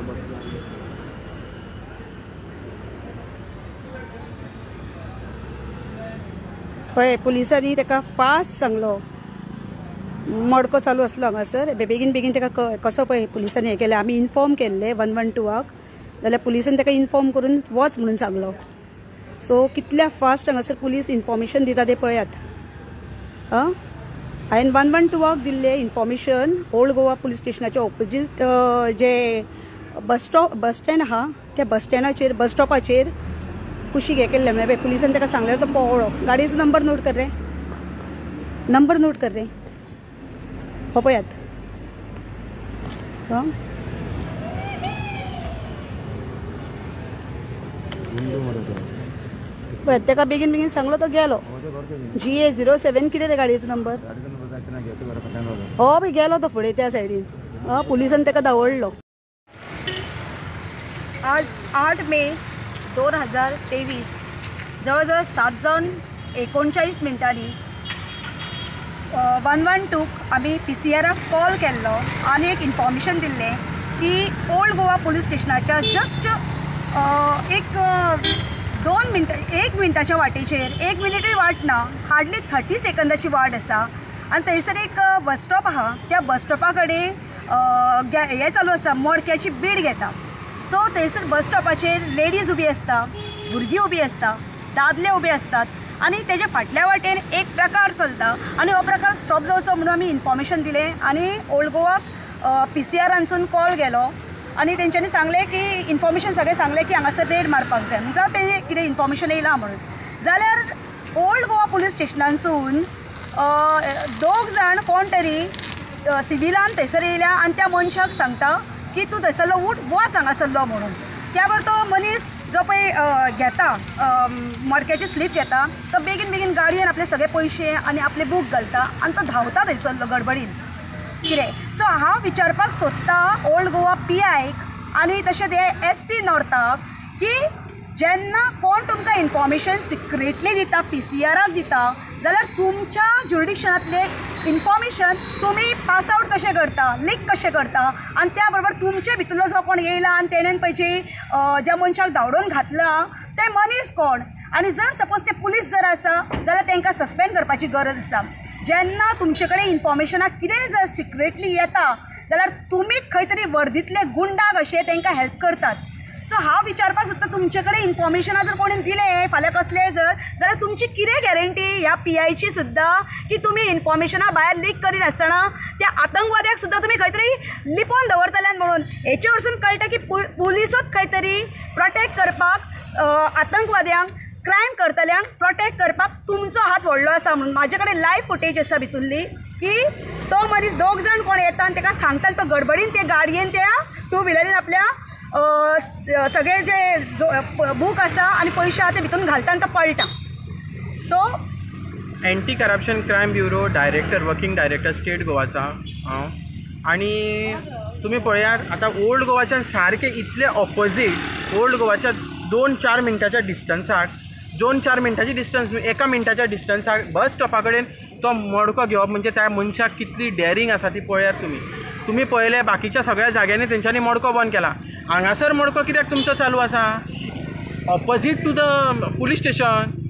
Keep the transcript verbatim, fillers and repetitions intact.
पळय पुलिसांनी ताका फास्ट सांगलो, मडको चालू असलो हांगासर, बेगीन बेगीन ताका कसो पळय पुलिसांनी हे केलें. आमी इन्फॉर्म केल्ले वन वन टूवाक, जाल्यार पुलिसांनी ताका इन्फॉर्म करून वच म्हणून सांगलो. सो कितल्या फास्ट हांगासर पुलीस इन्फॉर्मेशन दिता ते पळयात. आं हांवें वन वन टूवाक दिल्ले इन्फॉर्मेशन ओल्ड गोवा पुलीस स्टेशनाच्या ऑपोजीट जे बस स्टॉप बस स्टँड आहा त्या बस स्टँडाचेर बस स्टॉपाचेर कुशीक हे केल्ले. म्हणजे पुलिसांनी ताका सांगल्यार तो पळो. गाडयेचो नंबर नोट कर रे, नंबर नोट कर रे. हो पळयात. हां पळय ताका बेगीन बेगीन सांगलो तो गेलो. जी ए झिरो सेवन कितें रे गाडयेचो नंबर. हो बी गेलो तो फुडें त्या सायडीन. हां पुलिसान ताका धांवडलो. आज आठ मे दोन हजार तेवीस जवळजवळ सात जावन एकोणचाळीस मिनटांनी वन वन टूक आमी पी सी आराक कॉल केल्लो आनी एक इन्फॉर्मेशन दिल्लें की ओल्ड गोवा पुलीस स्टेशनाच्या जस्ट एक दोन मिनटां एक मिनटाच्या वाटेचेर, एक मिनिटूय वाट ना, हार्डली थर्टी सेकंदाची वाट आसा आनी थंयसर एक बस स्टॉप आहा. त्या बस स्टॉपा कडेन हें चालू आसा, मडक्याची बीड घेता. सो थंयसर बस स्टॉपाचेर लेडीज उबी आसता, भुरगीं उबी आसता, दादले उबे असतात आणि तेजे फाटल्या वाटेन एक प्रकार चलता आनी हो प्रकार स्टॉप जावचो म्हणून आमी इन्फॉर्मेशन दिलें आनी ओल्ड गोवा पी सी आरांसून कॉल गेलो आनी तेंच्यांनी सांगलें की इन्फॉर्मेशन सगळें सांगलें की हांगासर रेड मारपाक जाय. जावं तें कितें इन्फॉर्मेशन येयलां म्हणून. जाल्यार ओल्ड गोवा पुलीस स्टेशनानसून दोग जाण कोण तरी सिविलान थंयसर येयल्या आनी त्या मनशाक सांगता की तूं थंयसरलो उठ वच हांगासरलो म्हणून. त्या बरोबर तो मनीस जो पळय घेता मडक्याची स्लीप घेता तो बेगीन बेगीन गाडयेन आपले सगळे पयशे आनी आपले बूक घालता आनी तो धांवता थंयसरलो गडबडीन. कितें सो हांव विचारपाक सोदतां ओल्ड गोवा पी आयक आनी तशेंच हे एस पी नॉर्थाक की जेन्ना कोण तुमकां इन्फॉर्मेशन सिक्रेटली दिता, पी सी आराक दिता, जाल्यार तुमच्या जुरिडिक्शनांतले इन्फॉर्मेशन तुमी पास आउट कशें करता, लीक कशें करता आनी त्या बरोबर तुमचे भितरलो जो कोण येयला आनी तेणेन पयची ज्या मनशाक धांवडोवन घातला ते मनीस कोण. आनी जर सपोज ते पुलीस जर आसा जाल्यार तांकां सस्पेंड करपाची गरज आसा. जेन्ना तुमचे कडेन इन्फॉर्मेशनाक कितेंय जर सिक्रेटली येता जाल्यार तुमीच खंय तरी वर्दीतले गुंडा कशे तांकां हेल्प करतात. सो हांव विचारपाक सोदता तुमचे कडेन इन्फॉर्मेशना जर कोणी दिलें फाल्यां कसलेंय जर जाल्यार तुमची कितें गॅरंटी ह्या पी आयची सुद्दां की तुमी इन्फॉर्मेशना भायर लीक करिनासतना त्या आतंकवाद्याक सुद्दां तुमी खंय तरी लिपोवन दवरतल्यान म्हणून. हेचे वरसून कळटा की पु पुलिसूच खंय तरी प्रोटेक्ट करपाक आतंकवाद्यांक, क्रायम करतल्यांक प्रोटेक्ट करपाक तुमचो हात व्हडलो आसा म्हणून. म्हाजे कडेन लायव्ह फुटेज आसा भितुरली की तो मनीस दोग जाण कोण येता आनी ताका सांगता तो गडबडीन ते गाडयेन त्या टू व्हिलरीन आपल्या सगळे जे बूक आसा आनी पयशे आसा ते भितून घालता आनी तो पळटा. So anti corruption crime bureau director, working director state गोवाचा हांव. आनी तुमी पळयात आतां ओल्ड गोवाच्यान सारके इतले ऑपोजीट ओल्ड गोवाच्या दोन चार मिनटाच्या डिस्टन्साक, दोन चार मिनटाची डिस्टन्स एका मिनटाच्या डिस्टन्साक बस स्टॉपा कडेन तो मडको घेवप म्हणजे त्या मनशाक कितली डेअरिंग आसा ती पळयात तुमी. तुमी पळयले बाकीच्या सगळ्या जाग्यांनी तेंच्यांनी मडको बंद केला, हांगासर मडको कित्याक तुमचो चालू आसा opposite to the police station.